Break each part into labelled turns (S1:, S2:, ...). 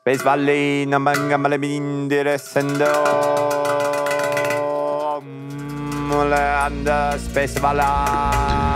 S1: Space Valley, Namangam Space Valley.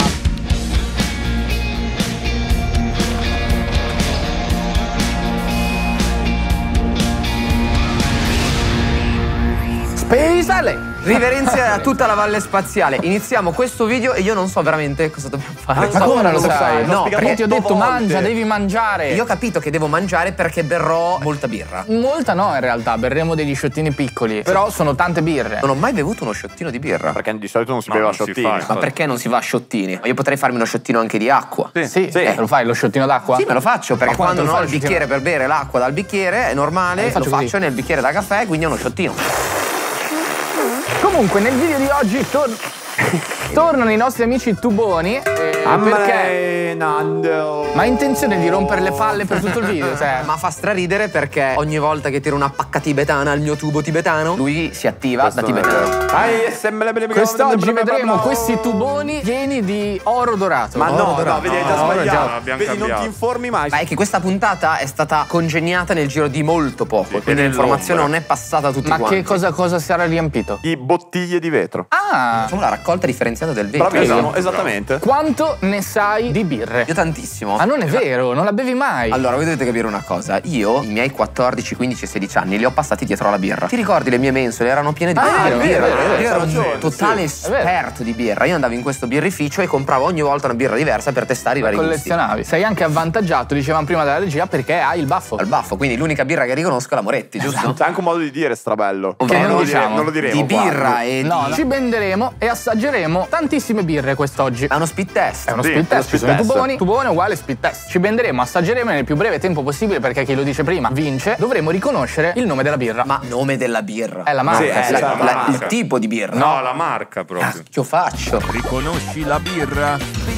S2: Space Valley!
S3: Riverenze a tutta la valle spaziale. Iniziamo questo video e io non so veramente cosa dobbiamo fare.
S2: Ma come non lo sai?
S3: No,
S2: perché ti ho detto mangia, devi mangiare.
S3: Io ho capito che devo mangiare perché berrò molta birra.
S2: Molta no, in realtà, berremo degli sciottini piccoli. Però sono tante birre.
S3: Non ho mai bevuto uno sciottino di birra.
S1: Perché di solito non si beve a sciottini.
S3: Ma perché non si va a sciottini? Io potrei farmi uno sciottino anche di acqua.
S2: Sì. Lo fai lo sciottino d'acqua?
S3: Sì, me lo faccio perché quando non ho il
S2: sciottino?
S3: bicchiere per bere l'acqua dal bicchiere è normale, lo faccio nel bicchiere da caffè, quindi è uno sciottino.
S2: Comunque nel video di oggi tornano i nostri amici tuboni perché ma hai intenzione di rompere le palle per tutto il video? Cioè.
S3: Ma fa straridere perché ogni volta che tiro una pacca tibetana al mio tubo tibetano lui si attiva da tibetano.
S2: Quest'oggi vedremo questi tuboni pieni di oro dorato.
S1: Ma no,
S3: dorato.
S1: vedi, hai già sbagliato. Vedi, non ti informi mai.
S3: Ma è che questa puntata è stata congegnata nel giro di molto poco, quindi l'informazione non è passata a tutti quanti.
S2: Ma che cosa sarà riempito?
S1: Di bottiglie di vetro.
S3: Ah! Facciamo la raccolta differenziata del vetro.
S1: Bravissimo, esattamente.
S2: Quanto ne sai di birre?
S3: Io tantissimo.
S2: Ma non è vero, non la bevi mai.
S3: Allora, voi dovete capire una cosa. Io, i miei 14, 15 e 16 anni li ho passati dietro alla birra. Ti ricordi le mie mensole? Erano piene di birra.
S2: È vero,
S3: Io ero un
S1: ragione,
S3: totale esperto di birra. Io andavo in questo birrificio e compravo ogni volta una birra diversa per testare i vari gusti.
S2: Collezionavi. Sei anche avvantaggiato, dicevamo prima dalla regia, perché hai il baffo.
S3: Al baffo, quindi l'unica birra che riconosco è la Moretti, giusto?
S1: C'è anche un modo di dire strabello.
S3: Ovvero
S1: non lo
S2: diciamo.
S1: non lo diremo.
S3: Di birra e
S2: No,
S3: di...
S2: ci benderemo e assaggeremo tantissime birre quest'oggi.
S3: È uno speed test.
S2: È uno
S1: Sì,
S2: speed
S1: è
S2: test,
S1: uno
S2: ci
S1: speed
S2: sono i
S1: test.
S2: tuboni, tubone uguale speed test. Ci benderemo, assaggeremo nel più breve tempo possibile perché chi lo dice prima vince. Dovremo riconoscere il nome della birra.
S3: Ma nome della birra?
S2: È la marca.
S1: Sì, è la marca.
S3: Il tipo di birra?
S4: No, la marca proprio.
S3: Che io faccio?
S4: Riconosci la birra?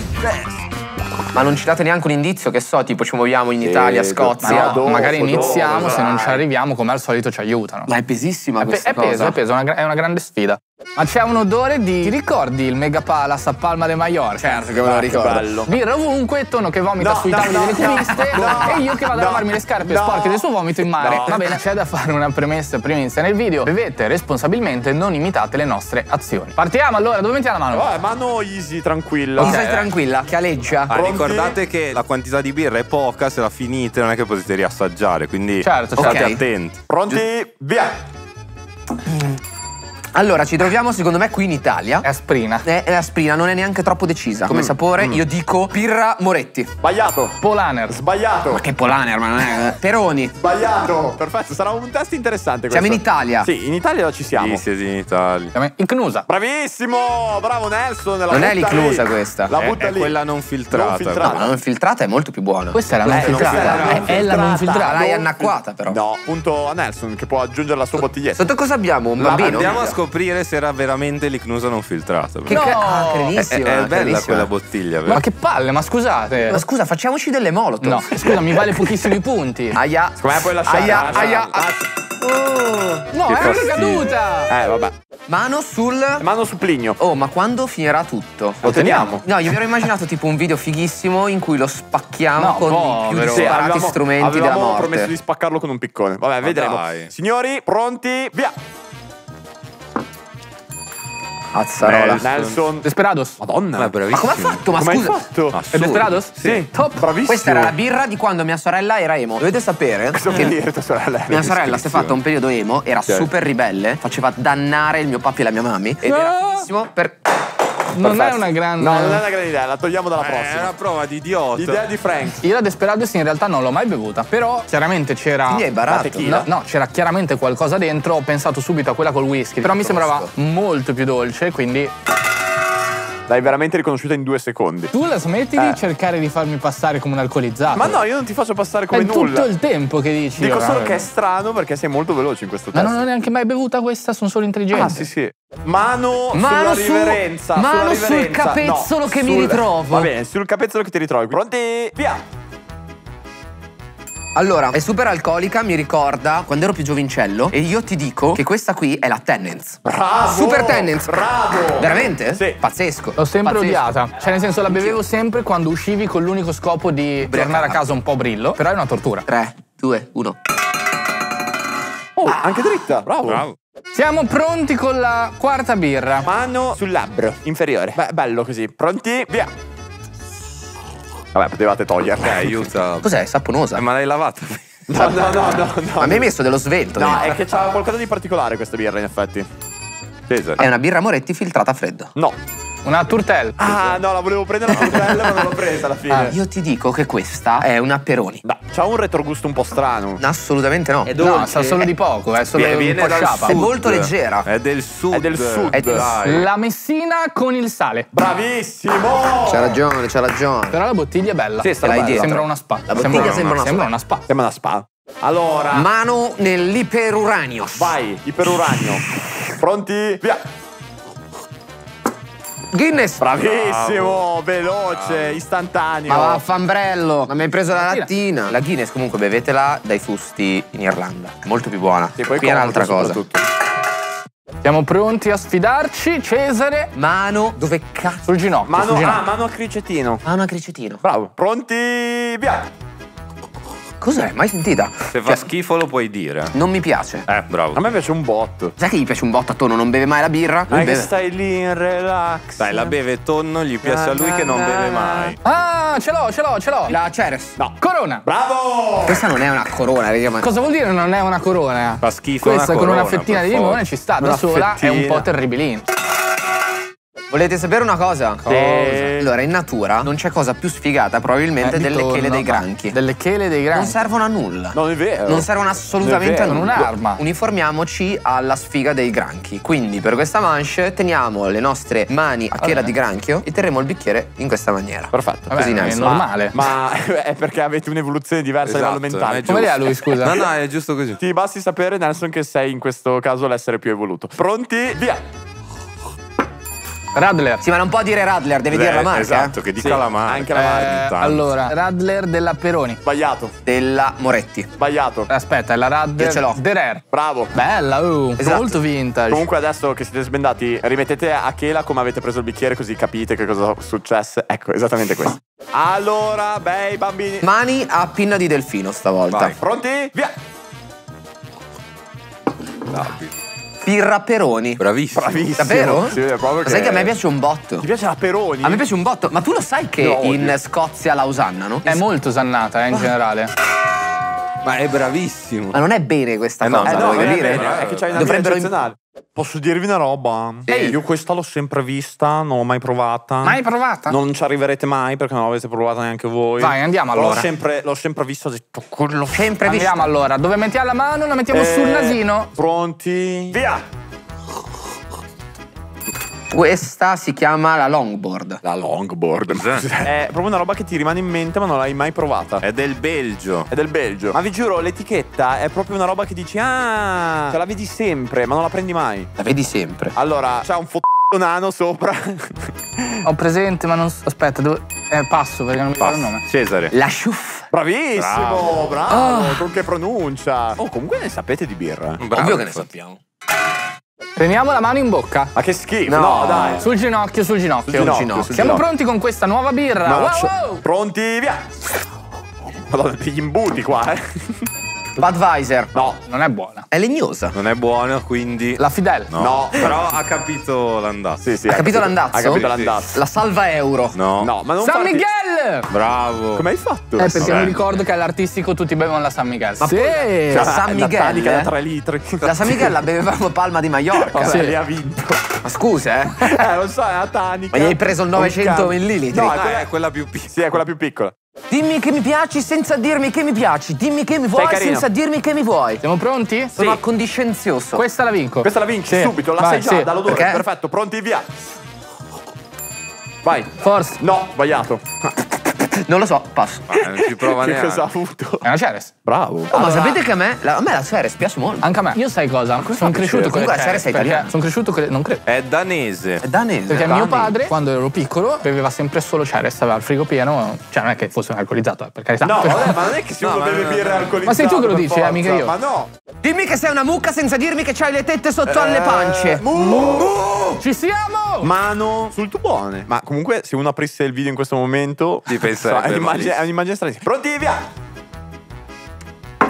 S3: Ma non ci date neanche un indizio, che so, tipo ci muoviamo in Italia, Scozia.
S1: dopo,
S2: magari iniziamo,
S1: dopo,
S2: se non ci
S1: dai.
S2: arriviamo come al solito ci aiutano.
S3: Ma è pesissima questa cosa.
S2: È peso, è una grande sfida. Ma c'è un odore di... Ti ricordi il Mega Palace a Palma de Mallorca?
S3: Certo che me lo ricordo.
S1: Bello.
S2: Birra ovunque, Tonno che vomita sui tavoli delle cuviste e io che vado a lavarmi le scarpe sporche del suo vomito in mare. Va bene, c'è da fare una premessa prima di iniziare il video. Bevete responsabilmente, non imitate le nostre azioni. Partiamo allora, dove mettiamo la mano?
S1: Mano easy, tranquilla.
S3: Ok, stai tranquilla, che aleggia.
S4: Ricordate che la quantità di birra è poca, se la finite non è che potete riassaggiare, quindi
S2: Certo,
S4: state
S3: ok.
S4: attenti.
S1: Pronti? Via!
S3: Allora, ci troviamo secondo me qui in Italia.
S2: È asprina.
S3: È asprina, non è neanche troppo decisa come sapore. Io dico birra Moretti.
S1: Sbagliato.
S2: Polaner.
S1: Sbagliato.
S3: Ma che Polaner, ma non è... Peroni.
S1: Sbagliato. Perfetto, sarà un test interessante questo.
S3: Siamo in Italia.
S1: Sì, in Italia ci siamo.
S4: Sì, siete in Italia.
S2: Incnusa.
S1: Bravissimo! Bravo Nelson.
S3: Non è l'iclusa questa.
S1: La butta
S4: È
S1: lì.
S4: quella non filtrata.
S1: Non filtrata.
S3: No, la non filtrata è molto più buona.
S2: Questa è la non filtrata. È la non filtrata.
S3: L'hai annacquata però.
S1: No, punto a Nelson che può aggiungere la sua bottiglietta.
S3: Sotto cosa abbiamo? Un bambino?
S4: Andiamo a scoprire se era veramente l'icnusa non filtrata.
S3: Che
S2: No.
S3: carinissima.
S4: È bella
S3: carinissima.
S4: quella bottiglia, vero?
S2: Ma che palle, ma scusate.
S3: Ma scusa, facciamoci delle molotov.
S2: No, scusa, mi vale pochissimi punti.
S3: Aia.
S1: Secondo me puoi lasciare.
S3: Aia.
S2: No, è anche
S4: fastidio.
S2: caduta.
S1: Vabbè.
S3: Mano sul...
S1: Mano su Plinio.
S3: Oh, ma quando finirà tutto?
S1: Lo teniamo.
S3: No, io mi ero immaginato tipo un video fighissimo in cui lo spacchiamo
S2: No,
S3: con i più
S2: povero.
S3: disparati strumenti della
S1: avevamo
S3: morte.
S1: promesso di spaccarlo con un piccone. Vabbè, vedremo.
S4: dai.
S1: Signori, pronti? Via!
S3: Azzarola.
S1: Nelson.
S2: Desperados.
S1: Madonna.
S4: Ma è
S3: Ma
S4: bravissimo.
S3: come ha fatto? Ma
S1: Come hai
S3: scusa.
S1: fatto?
S2: È Desperados?
S1: Sì.
S2: Top.
S1: Bravissimo.
S3: Questa era la birra di quando mia sorella era emo. Dovete sapere
S1: Cosa vuol dire tua sorella?
S3: mia sorella si è fatta un periodo emo, era super ribelle, faceva dannare il mio papà e la mia mamma ed era finissimo per...
S2: Non è
S1: Perfetto.
S2: una grande...
S1: No, non è una grande idea, la togliamo dalla
S4: È
S1: prossima.
S4: una prova di idiota.
S1: L'idea di Frank.
S2: Io la Desperados in realtà non l'ho mai bevuta, però chiaramente c'era...
S3: Quindi hai barato.
S1: tequila?
S2: No, c'era chiaramente qualcosa dentro, ho pensato subito a quella col whisky, però mi sembrava molto più dolce, quindi...
S1: L'hai veramente riconosciuta in 2 secondi.
S2: Tu la smetti di cercare di farmi passare come un alcolizzato.
S1: Ma no, io non ti faccio passare come
S2: è
S1: nulla.
S2: tutto il tempo che dici.
S1: Dico solo
S2: veramente.
S1: che è strano perché sei molto veloce in questo
S2: Ma
S1: test.
S2: non ho neanche mai bevuta questa, sono solo intelligente.
S1: Ah, sì, sì. Mano sulla riverenza.
S3: mano
S1: sulla
S3: sul
S1: riverenza.
S3: capezzolo
S1: No,
S3: che mi ritrovo.
S1: Va bene, sul capezzolo che ti ritrovi. Pronti? Via!
S3: Allora, è super alcolica, mi ricorda quando ero più giovincello e io ti dico che questa qui è la Tennent's.
S1: Bravo!
S3: Super Tennent's.
S1: Bravo!
S3: Veramente?
S1: Sì.
S3: Pazzesco.
S2: L'ho sempre
S3: Pazzesco.
S2: odiata. Cioè, nel senso, la bevevo sempre quando uscivi con l'unico scopo di tornare a casa un po' brillo. Però è una tortura.
S3: 3, 2, 1.
S1: Oh, anche dritta. Bravo.
S4: Bravo.
S2: Siamo pronti con la quarta birra.
S1: Mano sul labbro inferiore. Beh, bello così. Pronti? Via. Vabbè, potevate toglierla.
S3: Aiuta. Cos'è? Saponosa?
S4: Ma l'hai lavata?
S1: No.
S3: Ma mi hai messo dello svelto.
S1: No,
S3: dentro.
S1: è che c'ha qualcosa di particolare questa birra, in effetti.
S4: Cesare.
S3: È una birra Moretti filtrata a freddo.
S1: No.
S2: Una Tourtel.
S1: Ah, no, la volevo prendere la Tourtel, ma non l'ho presa alla fine.
S3: Io ti dico che questa è una Peroni.
S1: No, c'ha un retrogusto un po' strano.
S3: Assolutamente no. È
S2: No, sa solo di poco, è solo un po' sciapa.
S3: È molto leggera.
S4: È del sud.
S1: È del sud.
S4: Dai.
S2: La Messina con il sale.
S1: Bravissimo!
S3: C'ha ragione, c'ha ragione.
S2: Però la bottiglia è bella.
S1: Sì, sta
S3: l'hai
S1: bella.
S3: dietro.
S2: Sembra una spa.
S3: La bottiglia sembra una
S2: Sembra una spa.
S1: Sembra una spa. Allora,
S3: Mano nell'iperuranio.
S1: vai, iperuranio. Pronti? Via!
S3: Guinness.
S1: Bravissimo, veloce, istantaneo.
S3: Ma vaffanbrello. Ma mi hai preso la lattina. La Guinness comunque bevetela dai fusti in Irlanda. È molto più buona.
S1: Sì, poi
S3: qui è un'altra cosa.
S1: soprattutto.
S2: Siamo pronti a sfidarci, Cesare.
S3: Mano dove cazzo?
S2: Sul ginocchio.
S1: Mano,
S2: sul ginocchio.
S1: mano a cricettino.
S3: Mano a cricetino.
S1: Bravo. Pronti? Via!
S3: Cos'è? Mai sentita?
S4: Se fa schifo lo puoi dire.
S3: Non mi piace.
S4: Bravo.
S1: A me piace un botto.
S3: Sai che gli piace un botto a Tonno? Non beve mai la birra?
S1: Ma
S3: Lui
S1: è che
S3: beve.
S1: stai lì in relax.
S4: Dai, la beve tonno, gli piace a lui che non beve mai.
S2: Ah, ce l'ho.
S3: La Ceres.
S1: No.
S2: Corona.
S1: Bravo!
S3: Questa non è una corona, raga, ma...
S2: Cosa vuol dire non è una corona?
S4: Fa schifo
S2: Questa
S4: una
S2: con una
S4: corona,
S2: fettina
S4: per
S2: di limone
S4: forza.
S2: ci sta, da
S1: Una
S2: sola è un
S1: fettina.
S2: po' terribilino.
S3: Volete sapere una cosa?
S1: Cosa?
S3: Allora, in natura non c'è cosa più sfigata probabilmente
S2: Di
S3: delle
S2: tonno,
S3: chele dei
S2: ma-
S3: granchi.
S2: Delle chele dei
S3: Non
S2: granchi.
S3: servono a nulla.
S1: Non è vero.
S3: Non servono assolutamente a
S1: Non è
S3: nulla.
S2: vero. Un'arma.
S3: Uniformiamoci alla sfiga dei granchi. Quindi per questa manche teniamo le nostre mani a chela di granchio e terremo il bicchiere in questa maniera.
S1: Perfetto.
S2: Vabbè,
S3: Così
S2: è
S3: nice.
S2: normale.
S1: Ma è perché avete un'evoluzione diversa a livello mentale.
S4: è
S2: Come
S4: giusto.
S2: le ha lui, scusa?
S4: No, è giusto così.
S1: Ti basti sapere, Nelson, che sei in questo caso l'essere più evoluto. Pronti? Via!
S2: Radler.
S3: Sì, ma non può dire Radler, devi dire la marca.
S4: Esatto, che dica
S1: Sì,
S4: la marca.
S1: anche la marca.
S2: Allora, Radler della Peroni.
S1: Sbagliato.
S3: Della Moretti.
S1: Sbagliato.
S2: Aspetta, è la Radler
S3: Io ce l'ho.
S2: Derer.
S1: Bravo.
S2: Bella,
S3: Esatto.
S2: molto vintage.
S1: Comunque adesso che siete sbendati, rimettete a chela come avete preso il bicchiere, così capite che cosa è successo. Ecco, esattamente questo. Allora, bei bambini.
S3: Mani a pinna di delfino stavolta.
S4: Vai.
S1: Pronti? Via!
S3: Birra Peroni.
S4: Bravissimo.
S1: Bravissimo.
S3: Davvero?
S1: Sì, è proprio
S3: Ma sai che a me piace un botto.
S1: Ti piace la Peroni?
S3: A me piace un botto. Ma tu lo sai che
S1: No, odio.
S3: in Scozia la usannano?
S2: È molto osannata, in generale.
S4: Ma è bravissimo.
S3: Ma non è bene questa
S4: no,
S3: cosa,
S4: no,
S3: vuoi
S1: non è
S3: capire?
S1: vero, è che c'hai una
S3: Dovrebbero
S1: via eccezionale. Posso dirvi una roba?
S3: Sì.
S1: Io questa l'ho sempre vista, non l'ho mai provata.
S2: Mai provata?
S1: Non ci arriverete mai perché non l'avete provata neanche voi.
S2: Vai, andiamo
S1: Però
S2: allora.
S1: L'ho sempre vista, ho detto quello.
S3: Sempre visto.
S2: Andiamo allora. Dove mettiamo la mano? La mettiamo sul nasino.
S1: Pronti? Via!
S3: Questa si chiama la longboard.
S1: La longboard.
S4: Cos'è?
S1: È proprio una roba che ti rimane in mente ma non l'hai mai provata.
S4: È del Belgio.
S1: È del Belgio. Ma vi giuro, l'etichetta è proprio una roba che dici ah, ce la vedi sempre, ma non la prendi mai.
S3: La vedi sempre.
S1: Allora, c'ha un nano sopra.
S2: Ho presente, ma non so. Aspetta, passo perché non mi ricordo il nome.
S4: Cesare.
S3: La Schuff.
S1: Bravissimo, bravo. Con che pronuncia. Oh, comunque ne sapete di birra.
S4: Bravo,
S3: Ovvio che ne
S4: infatti.
S3: sappiamo.
S2: Teniamo la mano in bocca.
S1: Ma che schifo.
S3: No.
S1: No, dai.
S2: Sul ginocchio, sul ginocchio.
S1: Sul ginocchio, sul
S2: Siamo
S1: ginocchio.
S2: pronti con questa nuova birra.
S1: No,
S2: Wow.
S1: Pronti, via. Madonna, degli imbuti qua,
S3: Budweiser.
S1: No.
S2: Non è buona.
S3: È legnosa.
S4: Non è buono, quindi.
S2: La Fidel.
S1: No.
S4: Però ha capito l'andazzo.
S1: Sì,
S3: Ha capito l'andazzo?
S1: Ha capito
S4: Sì,
S1: l'andazzo.
S3: La Salva Euro.
S4: No.
S1: No, ma non
S2: San
S1: farti-
S2: Miguel!
S4: Bravo.
S1: Come hai fatto?
S2: Perché
S4: Vabbè.
S2: mi ricordo che all'artistico tutti bevono la San Miguel.
S3: Ma
S2: sì.
S3: poi-
S1: Cioè,
S3: San
S1: la
S3: Miguel,
S1: tanica da 3 litri.
S3: La San Miguel la bevevamo Palma di Mallorca.
S1: Vabbè,
S2: Sì.
S1: lei ha vinto.
S3: Ma scusa,
S1: Lo so, è la tanica.
S3: Ma gli hai preso il 900
S1: Un
S3: millilitri?
S1: No,
S4: Ah, è quella più piccola.
S1: Sì, è quella più piccola.
S3: Dimmi che mi piaci senza dirmi che mi piaci. Dimmi che mi vuoi
S1: carino.
S3: senza dirmi che mi vuoi.
S2: Siamo pronti?
S3: Sono accondiscenzioso.
S2: Questa la vinco.
S1: Questa la vinci
S2: Sì.
S1: subito, la
S2: Vai,
S1: sai già
S2: sì.
S1: dall'odore.
S3: Perché?
S1: Perfetto, pronti, via. Vai.
S2: Forse.
S1: No, sbagliato.
S3: Non lo so, passo.
S4: Non ci prova
S1: Che
S4: neanche.
S1: cosa ha avuto?
S2: È una Ceres.
S1: Bravo.
S3: Oh, ma sapete che a me la Ceres piace molto.
S2: Anche a me. Io sai cosa? Sono cresciuto con le
S3: Comunque la Ceres è
S2: perché
S3: italiana.
S2: Sono cresciuto con le... Non credo.
S4: È danese.
S3: È danese.
S2: Perché
S3: Danni.
S2: mio padre, quando ero piccolo, beveva sempre solo Ceres, aveva il frigo pieno. Cioè, non è che fosse un alcolizzato, per carità.
S1: No,
S2: Però-
S1: vabbè, ma non è che se uno
S4: No, ma
S1: beve
S4: no,
S1: birra
S4: no.
S1: alcolizzata.
S2: Ma sei tu che lo
S1: per
S2: dici,
S1: forza.
S2: mica io.
S1: Ma no.
S3: Dimmi che sei una mucca senza dirmi che c'hai le tette sotto alle pance.
S2: Ci siamo!
S1: Mano sul tubone. Ma comunque, se uno aprisse il video in questo momento,
S4: Ti penserebbe
S1: è un'immagine
S4: malissimo.
S1: stranissima. Pronti, via.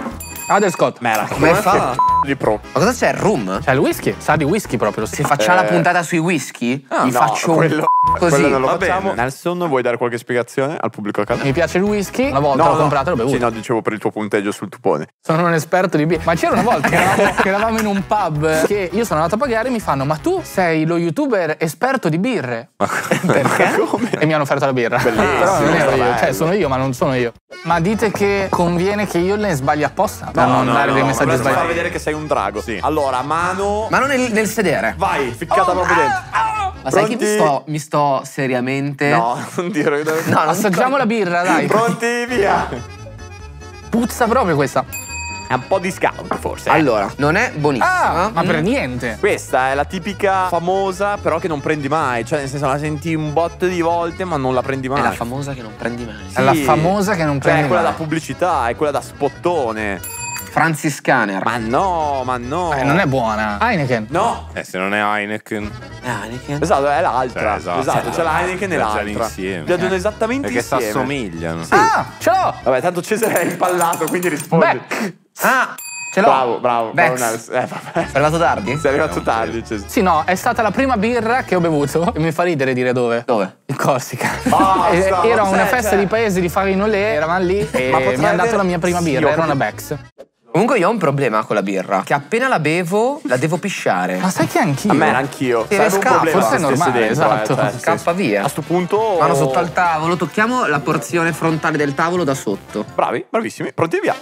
S2: Adel Scott.
S1: Mera.
S3: Come fa?
S1: Di pro.
S3: Ma cosa c'è? Il rum?
S2: C'è il whisky, sa di whisky proprio.
S3: Se facciamo la puntata sui whisky, gli faccio
S1: quello,
S3: così.
S1: quello non lo
S4: Va
S1: facciamo.
S4: bene.
S1: Nelson, vuoi dare qualche spiegazione al pubblico a casa?
S2: Mi piace il whisky, una volta l'ho comprato e l'ho bevuto.
S1: Sì, no, dicevo per il tuo punteggio sul tupone.
S2: Sono un esperto di birra. Ma c'era una volta che eravamo in un pub che io sono andato a pagare e mi fanno: ma tu sei lo youtuber esperto di birre?
S1: Perché? Come?
S2: E mi hanno offerto la birra.
S1: Bellissimo,
S2: Però non ero io,
S1: bello.
S2: cioè sono io, ma non sono io. Ma dite che conviene che io ne sbagli apposta per non dare dei messaggi
S1: Vorresti far
S2: sbagliati.
S1: vedere che sei un drago.
S4: Sì.
S1: Allora, mano.
S3: Ma non nel sedere.
S1: Vai, ficcata proprio dentro.
S3: Ma sai che
S1: Pronti?
S3: mi sto seriamente.
S1: No, non dire.
S3: No, non
S2: Assaggiamo la birra, dai.
S1: Pronti, via.
S2: Puzza proprio questa.
S1: È un po' di scout, forse.
S3: Allora, non è buonissima.
S2: Ma per niente.
S1: Questa è la tipica famosa, però che non prendi mai. Cioè, nel senso, la senti un botto di volte, ma non la prendi mai.
S3: È la famosa che non prendi mai.
S2: È la famosa che non
S1: Cioè,
S2: prendi
S1: è quella
S2: mai.
S1: da pubblicità, è quella da spottone.
S3: Francis Scanner.
S1: Ma no.
S2: Non è buona. Heineken.
S1: No.
S4: Se non è Heineken.
S3: Heineken.
S1: Esatto, è l'altra.
S4: Cioè, esatto.
S1: C'è la Heineken e
S4: Viaggiano
S1: l'altra.
S4: insieme.
S1: Viaggiano esattamente
S4: Perché si
S1: insieme.
S4: assomigliano.
S2: Ah, ce l'ho.
S1: Vabbè, tanto Cesare è impallato, quindi rispondi.
S2: Beh.
S3: Ah, ce l'ho.
S1: Bravo.
S3: Bex.
S1: Vabbè.
S3: Sei arrivato tardi?
S1: Sei arrivato tardi, Cesare.
S2: Sì, no, è stata la prima birra che ho bevuto e mi fa ridere dire dove.
S3: Dove?
S2: In Corsica.
S1: Basta,
S2: Era una
S1: cioè,
S2: festa
S1: cioè.
S2: di paese di Farinolè, eravamo lì e
S1: Ma
S2: mi
S1: potrei
S2: hanno dato
S1: avere-
S2: la mia prima
S1: Sì,
S2: birra,
S1: ho
S2: era una
S1: capito.
S2: Bex.
S3: Comunque io ho un problema con la birra. Che appena la bevo, la devo pisciare.
S2: Ma sai che anch'io?
S1: A me era anch'io.
S3: Sì,
S1: Sarebbe un
S3: scappa,
S1: problema
S2: forse
S1: se
S2: è
S1: stessi
S2: normale,
S1: dentro,
S2: esatto.
S1: cioè,
S3: Scappa via.
S1: A sto punto.
S3: Mano sotto al tavolo, tocchiamo la porzione frontale del tavolo da sotto.
S1: Bravi, bravissimi. Pronti, via.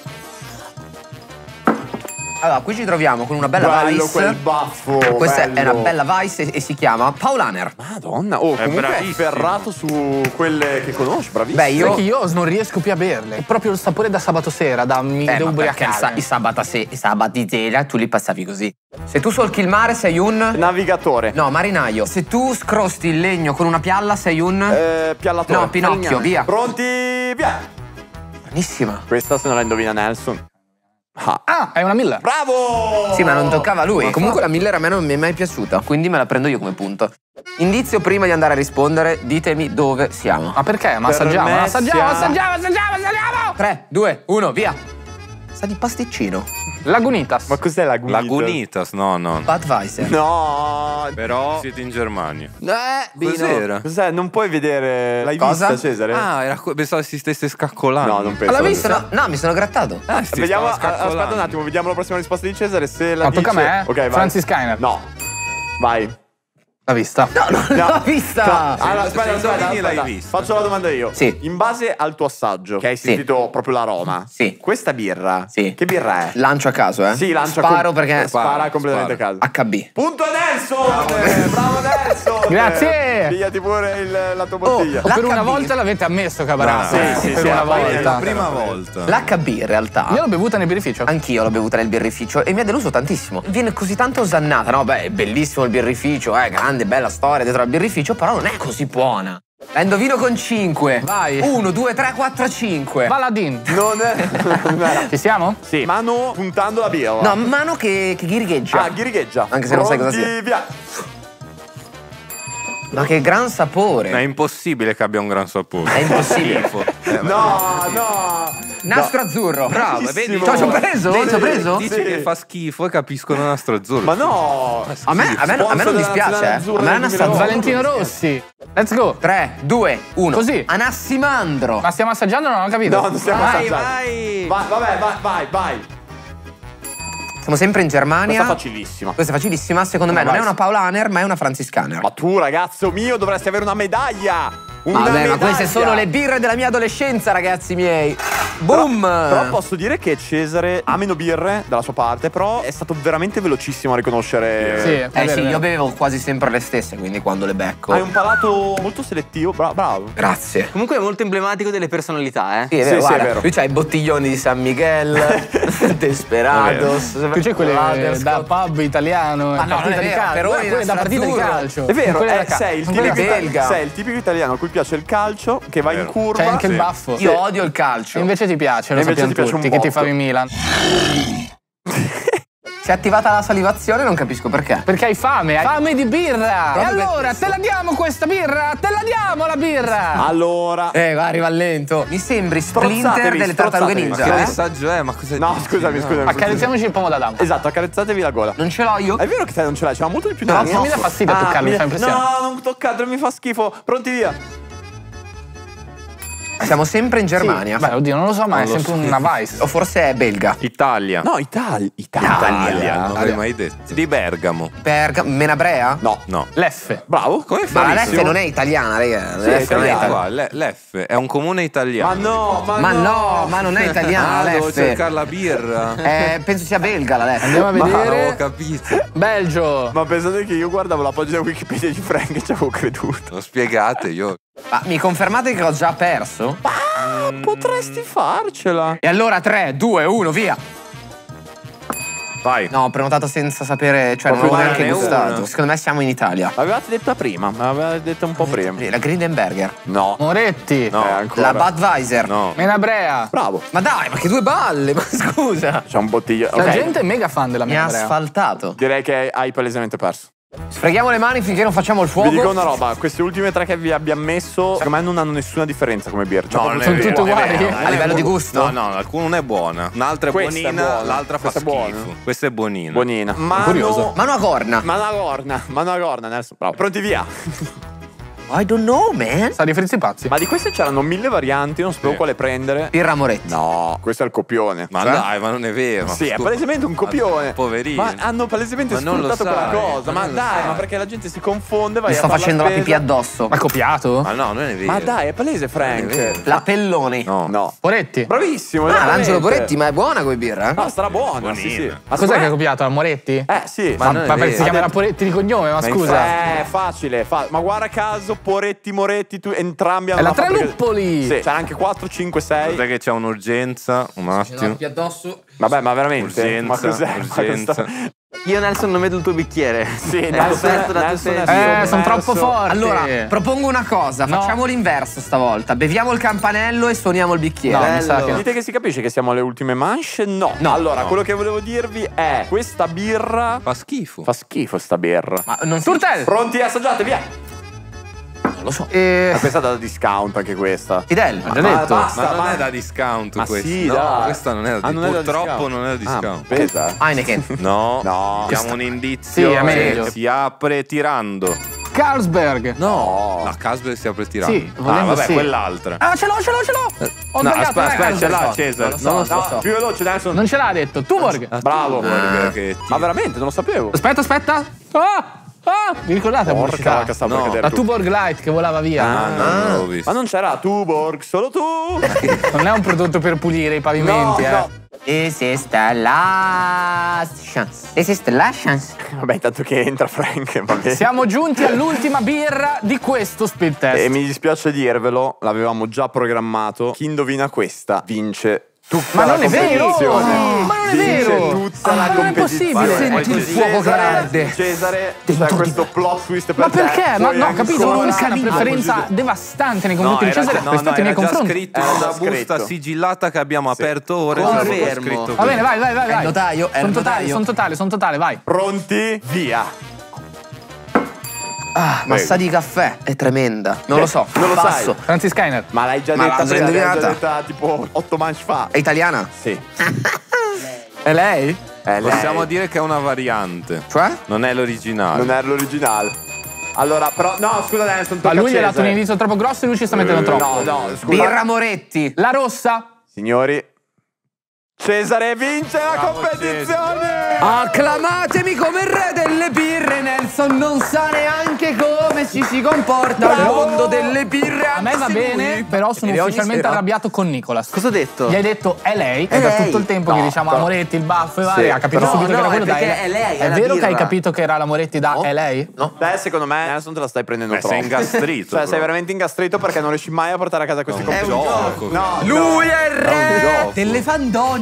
S3: Allora, qui ci troviamo con una bella
S1: Bello
S3: Weiss.
S1: quel baffo.
S3: Questa
S1: bello.
S3: è una bella Weiss e si chiama Paulaner.
S1: Madonna, oh, comunque è
S4: bravissimo.
S1: ferrato su quelle che conosci, bravissimo.
S3: Beh, io.
S2: Sai che io non riesco più a berle. È proprio il sapore da sabato sera, da mi devo
S3: Ma perché
S2: ubriacare.
S3: i sabati sera tu li passavi così. Se tu solchi il mare sei un.
S1: Navigatore.
S3: No, marinaio. Se tu scrosti il legno con una pialla sei un.
S1: Piallatore.
S3: No, Pinocchio, via.
S1: Pronti, via.
S3: Buonissima.
S1: Questa se non la indovina Nelson. Ah.
S2: Ah, è una Miller.
S1: Bravo!
S3: Sì, ma non toccava a lui. Comunque la Miller a me non mi è mai piaciuta, quindi me la prendo io come punto. Indizio prima di andare a rispondere, ditemi dove siamo.
S2: Ma perché? Ma
S1: Per
S2: assaggiamo,
S1: me
S2: assaggiamo.
S3: 3, 2, 1, via. Sa di pasticcino.
S2: Lagunitas.
S1: Ma cos'è la guida?
S4: Lagunitas, no.
S3: Budweiser.
S1: No.
S4: Però siete in Germania.
S3: Bino.
S4: Cos'era?
S1: Cos'è? Non puoi vedere. L'hai
S3: Cosa?
S1: vista, Cesare?
S4: Ah, pensavo si stesse scaccolando.
S1: No, non penso.
S3: Ma l'ha visto? No, mi sono grattato.
S1: Vediamo, aspetta un attimo, vediamo la prossima risposta di Cesare. Se la
S2: Ma
S1: dice.
S2: tocca a me?
S1: Ok, vai.
S2: Francis Skyner.
S1: No. Vai.
S2: L'ha vista.
S3: No, non l'ho vista.
S1: Allora,
S4: se indovini l'hai
S1: aspetta.
S4: vista.
S1: Faccio la domanda io.
S3: Sì.
S1: In base al tuo assaggio, che hai sentito proprio l'aroma.
S3: Sì.
S1: Questa birra.
S3: Sì.
S1: Che birra è?
S3: Lancio a caso, eh?
S1: Sì, lancia.
S3: Sparo perché.
S1: Spara completamente a caso.
S3: HB.
S1: Punto Nelson! Bravo Nelson!
S2: Grazie!
S1: Pigliati pure la tua bottiglia.
S2: Per una
S3: l'HB.
S2: volta l'avete ammesso, Cabarazzi.
S1: Sì,
S2: per
S1: sì,
S2: una
S1: la
S2: volta.
S4: Prima volta.
S3: L'HB in realtà.
S2: Io l'ho bevuta nel birrificio.
S3: Anch'io l'ho bevuta nel birrificio e mi ha deluso tantissimo. Viene così tanto osannata, no? Beh, è bellissimo il birrificio, grande, bella storia dietro al birrificio, però non è così buona. La indovino con 5.
S2: Vai.
S3: 1, 2, 3, 4, 5.
S2: Paladin.
S1: Non è.
S2: Ci siamo?
S1: Sì. Mano puntando la birra.
S3: No, mano che ghirigheggia.
S1: Ah, ghirigheggia.
S3: Anche se non sai cosa
S1: Pronti,
S3: sia.
S1: Via.
S3: Ma che gran sapore.
S4: È impossibile che abbia un gran sapore.
S3: È impossibile.
S1: No.
S3: Nastro azzurro.
S4: Bravo,
S1: Bellissimo.
S4: vedi?
S3: Ci ho preso?
S1: Sì,
S3: Ci ho preso?
S4: Dici
S1: Sì.
S4: che fa schifo e capiscono nastro azzurro.
S1: Ma no.
S3: A me non dispiace, A me è Nastro azzurro.
S2: Valentino Rossi. Let's go.
S3: 3, 2, 1.
S2: Così.
S3: Anassimandro.
S2: Ma stiamo assaggiando o non ho capito?
S1: No, non stiamo
S4: Vai,
S1: assaggiando.
S4: vai.
S1: Vabbè, vai.
S3: Siamo sempre in Germania.
S1: Questa è facilissima.
S3: Questa è facilissima. Secondo me non è una Paulaner, ma è una Francis Scanner.
S1: Ma tu, ragazzo mio, dovresti avere una medaglia. Una
S3: Vabbè, ma
S1: medaglia.
S3: queste sono le birre della mia adolescenza, ragazzi miei. Boom!
S1: Però posso dire che Cesare ha meno birre dalla sua parte, però è stato veramente velocissimo a riconoscere.
S2: Sì, è vero,
S3: sì,
S2: è vero.
S3: io bevevo quasi sempre le stesse, quindi quando le becco.
S1: Hai un palato molto selettivo, bravo.
S3: Grazie.
S5: Comunque è molto emblematico delle personalità,
S3: Sì, è vero,
S1: Sì, sì,
S3: guarda.
S1: è vero.
S3: Lui c'ha i bottiglioni di San Miguel, Desperados.
S2: Tu c'è quelle
S3: Lager,
S2: da
S3: Scott.
S2: pub italiano.
S3: Ma no, non è
S2: partita di
S3: vero,
S2: calcio.
S3: per ora
S2: Quelle da
S3: Nastro
S2: partita di
S3: azzurro.
S2: calcio.
S1: È vero,
S2: Quelle da ca-
S1: sei il
S2: quelle
S1: tipico
S2: da-
S3: belga.
S1: sei il tipico italiano a cui piace il calcio, che va in
S4: Vero.
S1: curva.
S2: C'è anche il
S4: Sì.
S2: baffo.
S3: Io odio il calcio.
S2: E invece ti piace, lo
S1: E invece
S2: sappiamo
S1: ti piace
S2: tutti,
S1: un
S2: che ti
S1: botto.
S2: favi Milan.
S3: Si è attivata la salivazione, non capisco perché.
S2: Perché hai fame di birra.
S3: Proprio
S2: E allora,
S3: per questo.
S2: te la diamo questa birra? Te la diamo la birra.
S1: Allora.
S3: Arriva lento. Mi sembri Splinter delle tartarughe
S1: strozzatevi.
S4: Ma
S3: ninja,
S4: che
S3: eh?
S4: messaggio è? Ma cosa
S1: No,
S4: dici?
S1: scusami.
S2: Accarezziamoci il pomodo d'Adamo.
S1: Esatto, accarezzatevi la gola.
S3: Non ce l'ho io?
S1: È vero che te non ce l'hai, c'è molto di più
S2: No,
S1: nella
S2: non mi dà fastidio a toccarlo, mi fa impressione.
S1: No, non toccatelo, mi fa schifo. Pronti via.
S3: Siamo sempre in Germania.
S2: Beh, oddio, non lo so, ma
S4: Non
S2: è
S4: lo
S2: sempre
S4: so.
S2: una Vice.
S3: O forse è belga.
S4: Italia.
S1: No, Italia.
S4: Non l'avrei mai detto. Di Bergamo.
S3: Menabrea?
S1: No.
S4: No.
S2: L'F.
S1: Bravo.
S4: Come
S3: Ma la
S4: fai?
S3: F non è italiana, raga.
S1: Sì,
S3: La
S1: è
S3: F non è
S1: italiana.
S3: italiana.
S4: L'F è un comune italiano.
S1: Ma no,
S3: Ma non è italiana la
S4: devo
S3: F.
S4: cercare la birra.
S3: Penso sia belga la F.
S2: Andiamo a
S4: Avevo
S2: vedere.
S4: capito.
S2: Belgio.
S1: Ma pensate che io guardavo la pagina Wikipedia di Frank e ci avevo creduto.
S4: Non spiegate, io.
S3: Ma mi confermate che ho già perso?
S1: Potresti farcela.
S3: E allora 3, 2, 1, via.
S4: Vai.
S3: No, ho prenotato senza sapere, cioè non
S1: Proprio
S3: avevo neanche
S4: ne
S3: gustato.
S4: uno.
S3: Secondo me siamo in Italia.
S1: L'avevate detta prima, me l'avevate detta un po' prima.
S3: La Grindenberger.
S1: No.
S2: Moretti.
S4: No.
S1: Ancora.
S3: La Budweiser.
S4: No.
S2: Menabrea.
S1: Bravo.
S3: Ma dai, ma che due balle, ma scusa.
S1: C'è un bottiglio.
S2: La
S1: Ok.
S2: gente è mega fan della
S3: Mi ha
S2: Menabrea.
S3: asfaltato.
S1: Direi che hai palesemente perso.
S3: Sfreghiamo le mani finché non facciamo il
S1: Vi
S3: fuoco.
S1: dico una roba, queste ultime tre che vi abbiamo messo, secondo me non hanno nessuna differenza come birra. Cioè, proprio
S2: sono tutte uguali.
S3: A livello di gusto?
S4: No, alcuna non è buona. Un'altra è
S1: Questa è
S4: buonina,
S1: buona.
S4: l'altra fa
S1: Questa è
S4: schifo.
S1: buona.
S4: Questa è buonina.
S1: buonina. Mano,
S2: curioso.
S3: Mano a corna.
S1: Mano a corna, Nelson. Bravo. Pronti via.
S3: I don't know, man.
S2: Sa di frizzi pazzi.
S1: Ma di queste c'erano 1000 varianti, non sapevo
S4: Sì.
S1: quale prendere.
S3: Birra Moretti.
S1: No, questo è il copione.
S4: Ma
S3: Cioè?
S4: dai, ma non è vero.
S1: Sì, è
S4: Scusa.
S1: palesemente un copione.
S4: Ma poverino.
S1: Ma hanno palesemente
S4: Ma non lo
S1: sfruttato quella
S4: sai,
S1: cosa.
S4: ma
S1: Ma
S4: non lo
S1: dai,
S4: sai.
S1: ma perché la gente si confonde, vai
S3: Mi
S1: a
S3: sto
S1: fare
S3: facendo la
S1: spesa.
S3: pipì addosso.
S2: Ma copiato?
S4: Ma no, non è vero.
S1: Ma dai, è palese,
S4: Non è
S1: Frank.
S4: vero.
S3: La Pelloni.
S4: No.
S1: No.
S2: Moretti.
S1: Bravissimo.
S3: Ah,
S1: esattamente.
S3: l'Angelo Poretti, ma è buona come birra?
S1: No, sarà buona,
S4: Buonina.
S1: sì, sì. Ma
S2: Ma cos'è
S1: secondo
S2: che ha
S1: me-
S2: copiato? La Moretti?
S1: Sì.
S4: Ma non è
S2: perché
S4: vero.
S2: si chiamerà Poretti di cognome, ma scusa.
S1: Facile. Ma guarda caso, Poretti, Moretti, tu, entrambi hanno
S2: È la
S1: fabbrica-
S2: Treluppoli.
S1: Sì, c'era anche 4, 5, 6.
S4: Guarda che c'è un'urgenza, un attimo.
S3: addosso.
S1: Vabbè, ma veramente?
S4: Urgenza,
S1: ma cos'è?
S4: urgenza.
S5: Io Nelson non vedo il tuo bicchiere.
S1: Sì,
S5: È
S1: Nelson-
S5: aperto da
S1: Nelson
S5: tutte
S1: è
S5: le...
S2: Sono troppo forti.
S3: Allora, propongo una cosa.
S2: No.
S3: Facciamo l'inverso stavolta. Beviamo il campanello e suoniamo il bicchiere.
S2: No, mi sa
S5: Bello.
S2: che no.
S1: Dite che si capisce che siamo alle ultime manche? No.
S3: No.
S1: Allora,
S4: No.
S1: quello che volevo dirvi è questa birra
S4: Fa schifo.
S1: fa schifo sta birra.
S3: Ma non si...
S2: Turtel.
S1: Pronti? Assaggiate, via.
S3: Non lo so.
S1: Ma questa è da discount anche questa.
S3: Fidel.
S2: Ho già detto.
S1: basta,
S4: Ma non è da discount
S1: Ma
S4: questa.
S1: sì,
S4: no,
S1: dai.
S4: questa non è da
S1: Ah, non è da
S4: purtroppo
S1: discount.
S4: non è da discount.
S1: Pesa.
S3: Heineken.
S4: No.
S1: No.
S4: Diamo un indizio.
S2: Sì, è meglio.
S4: Si apre tirando.
S2: Carlsberg.
S1: No.
S4: La Casper si apre tirando.
S2: Sì, volendo
S4: vabbè,
S2: sì.
S4: quell'altra.
S2: Ah, ce l'ho. Ho
S4: No,
S2: sbagliato,
S4: aspetta, ce l'ha
S2: Carlsberg.
S4: Cesare.
S2: Non lo so.
S1: No, più veloce, Nelson.
S2: Non ce l'ha detto. Tuborg.
S1: Bravo.
S4: Che
S1: Ma veramente, non lo sapevo.
S2: Aspetta. Vi ricordate la
S1: Porca
S2: pubblicità?
S1: vacca, stavo per
S4: No.
S1: cadere
S2: La
S1: tu.
S2: Tuborg Light che volava via.
S4: non l'ho visto.
S1: Ma non c'era Tuborg, solo tu.
S2: Non è un prodotto per pulire i pavimenti,
S1: No.
S3: This is the last chance. This is the last chance.
S1: Vabbè, intanto che entra Frank, va bene.
S2: Siamo giunti all'ultima birra di questo speed test.
S1: E mi dispiace dirvelo, l'avevamo già programmato. Chi indovina questa vince tutta
S2: Ma
S1: la
S2: non è vero!
S1: competizione.
S2: Ma non è
S1: Vince
S2: vero!
S1: tutta
S2: Ah,
S1: la
S2: non è
S1: competizione.
S2: possibile.
S3: Senti il fuoco che arde.
S1: Cesare, c'è questo plot twist per
S2: Ma
S1: te.
S2: perché? Ma
S1: Poi
S2: no,
S1: ancora
S2: capito, non c'è una
S1: a
S2: preferenza
S1: Gigi-
S2: devastante nei confronti di Cesare rispetto ai miei
S4: era già
S2: confronti.
S4: scritto
S1: Era già
S4: sulla busta
S1: scritto.
S4: sigillata che abbiamo aperto ora.
S5: Confermo.
S4: c'era proprio scritto
S2: Va bene, vai.
S3: È il notaio, è il
S2: Sono totale, vai.
S1: Pronti? Via.
S3: Ah, massa di caffè. È tremenda. Non lo so.
S1: Non lo
S3: Passo.
S2: Francis Skyner.
S1: Ma l'hai già
S3: Ma
S1: detta
S3: l'ha già
S1: prima, l'hai già
S3: indovinata?
S1: detta tipo 8 manche fa.
S3: È italiana?
S1: Sì.
S2: È lei?
S4: Possiamo dire che è una variante.
S3: Cioè?
S4: Non è l'originale.
S1: Non era l'originale. Allora, però, no, scusa Nelson,
S2: Ma
S1: tocca
S2: lui gli ha dato un
S1: Cesare.
S2: indizio troppo grosso e lui ci sta mettendo troppo.
S1: No, scusa.
S3: Birra Moretti.
S2: La rossa.
S1: Signori, Cesare vince la competizione!
S3: Acclamatemi come il re delle birre. Nelson non sa neanche come ci si comporta nel
S2: Bravo.
S3: mondo delle birre.
S2: A me va
S3: anche se
S2: bene,
S3: lui-
S2: però sono
S3: Ed è ogni
S2: ufficialmente
S3: sera.
S2: arrabbiato con Nicolas.
S5: Cosa ho detto?
S2: Gli hai detto è lei,
S3: È
S2: e da
S3: lei.
S2: tutto il tempo che
S1: No,
S2: diciamo
S1: però-
S2: Moretti, il baffo e vari,
S1: Sì,
S2: ha capito
S1: però-
S2: subito che
S5: no,
S2: era quello
S5: è
S2: da
S5: perché è lei, è
S2: È
S5: la
S2: vero che hai
S5: birra.
S2: capito che era la Moretti da è lei?
S3: No.
S1: Beh, secondo me Nelson te la stai prendendo troppo.
S4: sei ingastrito.
S1: Cioè, sei
S4: però.
S1: veramente ingastrito perché non riesci mai a portare a casa questi
S4: È un
S1: compiti.
S4: gioco.
S1: No,
S3: Lui è il
S4: È un
S3: re
S4: gioco.
S3: delle fandonie.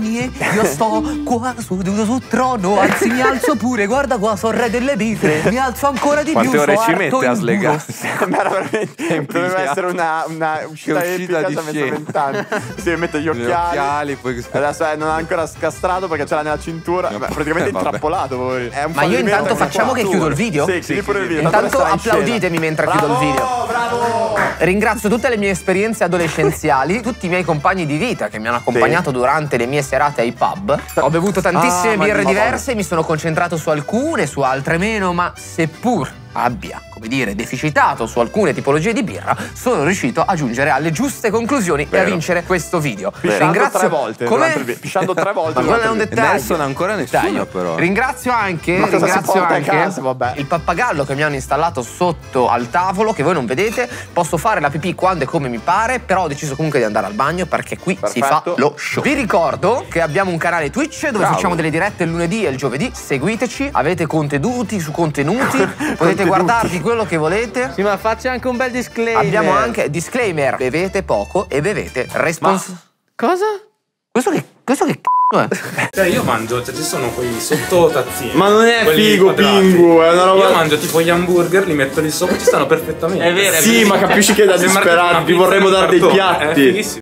S3: mie, io sto qua seduto sul trono, anzi mi alzo pure, guarda qua, sono re delle birre, mi alzo ancora di
S4: Quante
S3: più.
S4: ore ci
S3: arto
S4: mette a
S3: in
S4: slegarsi?
S1: Sembra veramente doveva essere una uscita epica
S4: di
S1: a mezzo
S4: scena.
S1: 20 anni. Si mette gli occhiali.
S4: Poi...
S1: Adesso non ha ancora scastrato perché ce l'ha nella cintura. Beh, praticamente
S4: vabbè.
S1: intrappolato poi. È un
S3: Ma io
S1: fallimento
S3: intanto facciamo che chiudo il video?
S1: Sì, chiudi pure il video.
S3: Intanto
S1: Tanto resta in
S3: applauditemi mentre
S1: scena.
S3: chiudo il video.
S1: Bravo!
S3: Ringrazio tutte le mie esperienze adolescenziali, tutti i miei compagni di vita che mi hanno accompagnato durante le mie serate ai pub. Ho bevuto tantissime birre diverse, mi sono concentrato su alcune, su altre meno, ma seppur abbia, come dire, deficitato su alcune tipologie di birra, sono riuscito a giungere alle giuste conclusioni e a vincere questo video.
S1: Pisciando 3 volte.
S3: Come?
S1: Pisciando 3 volte.
S3: Ma quello è un dettaglio.
S4: Nelson ancora nessuno
S3: Dettaglio.
S4: però.
S3: Ringrazio anche,
S1: Ma cosa si porta a casa? Vabbè.
S3: il pappagallo che mi hanno installato sotto al tavolo, che voi non vedete. Posso fare la pipì quando e come mi pare, però ho deciso comunque di andare al bagno perché qui si fa
S1: Perfetto.
S3: lo show. Vi ricordo che abbiamo un canale Twitch dove facciamo delle dirette il lunedì e il giovedì. Seguiteci, avete contenuti su contenuti, potete guardarvi quello che volete.
S5: Sì, ma faccia anche un bel disclaimer.
S3: Abbiamo anche disclaimer: bevete poco e bevete responsabilità.
S5: Cosa?
S3: Questo che c***o è?
S6: Cioè io mangio, cioè ci sono quei sottotazzini.
S7: Ma non è
S6: quelli
S7: figo,
S6: quadrati.
S7: Pingu, è una roba.
S6: Io mangio tipo gli hamburger, li metto lì sopra, ci stanno perfettamente.
S5: È vero, è
S7: Sì, ma capisci che da
S6: Sembra
S7: disperati
S6: una
S7: ti
S6: pizza
S7: vorremmo
S6: in
S7: dare dei
S6: cartone, È
S7: piatti.
S6: fighissimo.